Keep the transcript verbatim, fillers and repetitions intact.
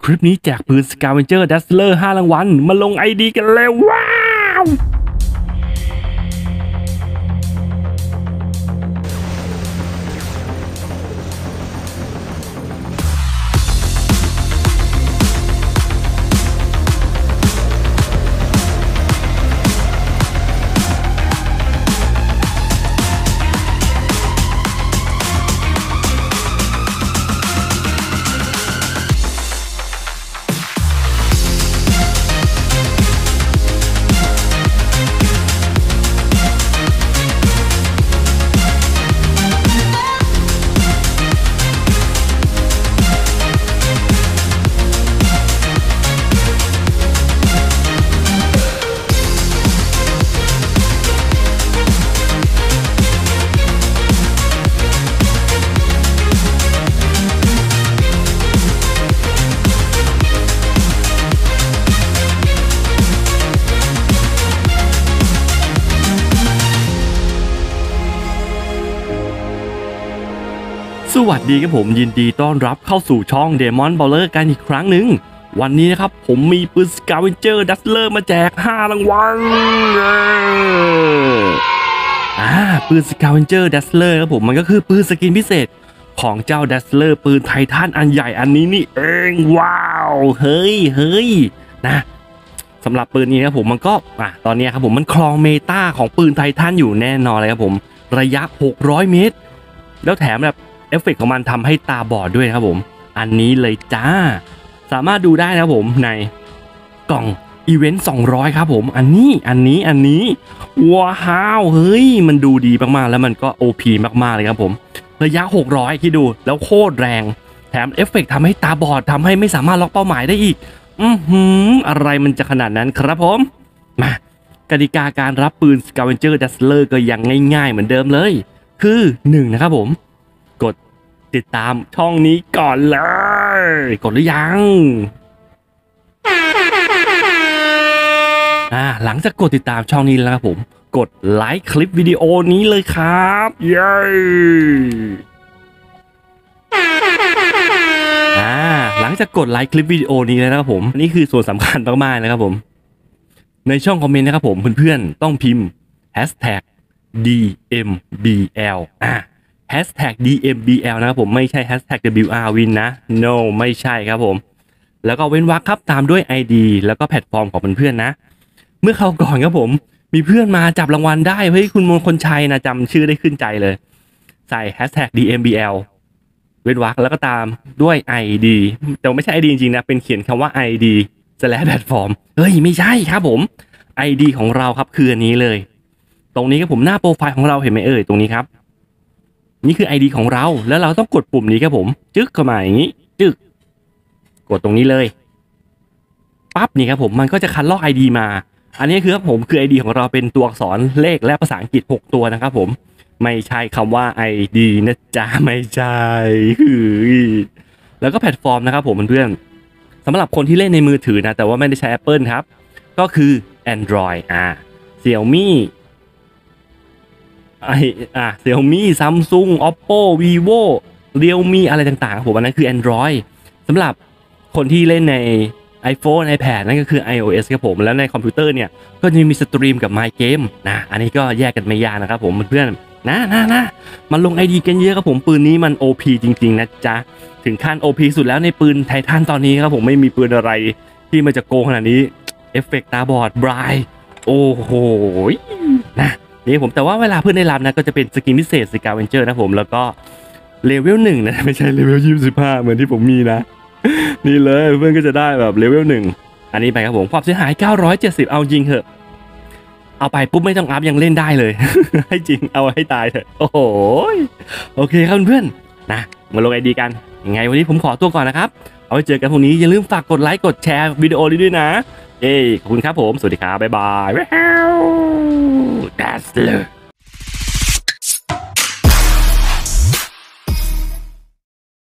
ลิปนี้แจกปืน Scavenger Dazzler ห้ารางวัลมาลง ไอ ดี กันแล้วว้าวสวัสดีครับผมยินดีต้อนรับเข้าสู่ช่อง Demon Brawler กันอีกครั้งหนึ่งวันนี้นะครับผมมีปืน Scavenger Dazzler มาแจกห้ารางวัลอ่าปืน Scavenger Dazzler ครับผมมันก็คือปืนสกินพิเศษของเจ้า Dazzler ปืนไททันอันใหญ่อันนี้นี่เองว้าวเฮ้ยเฮ้ยนะสำหรับปืนนี้ครับผมมันก็อ่ะตอนนี้ครับผมมันครองเมตาของปืนไททันอยู่แน่นอนเลยครับผมระยะหกร้อยเมตรแล้วแถมแบบเอฟเฟกต์ของมันทำให้ตาบอดด้วยนะครับผมอันนี้เลยจ้าสามารถดูได้นะครับผมในกล่องอีเวนต์สองร้อยครับผมอันนี้อันนี้อันนี้ว้าวเฮ้ยมันดูดีมากๆแล้วมันก็ โอ พี มากๆเลยครับผมระยะหกร้อยคิดดูแล้วโคตรแรงแถมเอฟเฟกต์ทำให้ตาบอดทำให้ไม่สามารถล็อกเป้าหมายได้อีกอือหืออะไรมันจะขนาดนั้นครับผมมากติกาการรับปืน Scavenger Dazzler ก็ยังง่ายๆเหมือนเดิมเลยคือหนึ่งนะครับผมกดติดตามช่องนี้ก่อนเลยกดหรือยังอ่าหลังจากกดติดตามช่องนี้แล้วครับผมกดไลค์คลิปวิดีโอนี้เลยครับเย้อ่าหลังจากกดไลค์คลิปวิดีโอนี้แล้วนะครับผมนี่คือส่วนสำคัญมากๆนะครับผมในช่องคอมเมนต์นะครับผมเพื่อนๆต้องพิมพ์ แฮชแท็ก ดี เอ็ม บี แอล อ่าแฮชแท็ก ดี เอ็ม บี แอล นะครับผมไม่ใช่ แฮชแท็ก ดับเบิลยู อาร์ วิน นะ no ไม่ใช่ครับผมแล้วก็เว้นวรรคครับตามด้วย ไอ ดี แล้วก็แพลตฟอร์มของเพื่อนๆนะเมื่อเขาก่อนครับผมมีเพื่อนมาจับรางวัลได้เฮ้ยคุณมงคลชัยนะจำชื่อได้ขึ้นใจเลยใส่แฮชแท็ก ดี เอ็ม บี แอล เว้นวรรคแล้วก็ตามด้วย ไอ ดี แต่ไม่ใช่ ไอ ดี จริงๆนะเป็นเขียนคำว่า ไอ ดี สแลชแพลตฟอร์มเฮ้ยไม่ใช่ครับผม ไอ ดี ของเราครับคืออันนี้เลยตรงนี้ครับผมหน้าโปรไฟล์ของเราเห็นไหมเอ่ยตรงนี้ครับนี่คือ ไอ ดี ของเราแล้วเราต้องกดปุ่มนี้ครับผมจึ๊กเข้ามาอย่างนี้จึ๊กกดตรงนี้เลยปั๊บนี่ครับผมมันก็จะคัดลอก ไอ ดี มาอันนี้คือครับผมคือ ไอ ดี ของเราเป็นตัวอักษรเลขและภาษาอังกฤษหกตัวนะครับผมไม่ใช่คำว่า ไอ ดี นะจ๊ะไม่ใช่แล้วก็แพลตฟอร์มนะครับผมเพื่อนๆสำหรับคนที่เล่นในมือถือนะแต่ว่าไม่ได้ใช้ Apple ครับก็คือ Android อ่า Xiaomiไออ่ะ Xiaomi Samsung Oppo Vivo Realme อะไรต่างๆผมอันนั้นคือ Android สำหรับคนที่เล่นใน iPhone iPad นั่นก็คือ iOS ครับผมแล้วในคอมพิวเตอร์เนี่ยก็จะมีสตรีมกับ My Game นะอันนี้ก็แยกกันไม่ยากนะครับผมเพื่อนๆนะนะนะมันลง ไอ ดี กันเยอะครับผมปืนนี้มัน โอ พี จริงๆนะจ๊ะถึงขั้น โอ พี สุดแล้วในปืนไททันตอนนี้ครับผมไม่มีปืนอะไรที่มันจะโกงขนาดนี้เอฟเฟกต์ตาบอดบรายโอ้โหนะนี่ผมแต่ว่าเวลาเพื่อนได้รับนะก็จะเป็นสกินพิเศษ Scavenger นะผมแล้วก็เลเวลหนึ่งนะไม่ใช่เลเวลยี่สิบห้าเหมือนที่ผมมีนะนี่เลยเพื่อนก็จะได้แบบเลเวลหนึ่งอันนี้ไปครับผมความเสียหายเก้าร้อยเจ็ดสิบเอาจริงเถอะเอาไปปุ๊บไม่ต้องอัพยังเล่นได้เลยให้จริงเอาให้ตายเถอะโอ้โหโอเคครับเพื่อนนะมาลงไอดีกันยังไงวันนี้ผมขอตัวก่อนนะครับเอาไว้เจอกันพรุ่งนี้อย่าลืมฝากกดไลค์กดแชร์วิดีโอนี้ด้วยนะเอ้ขอบคุณครับผมสวัสดีครับบ๊ายบาย Dazzler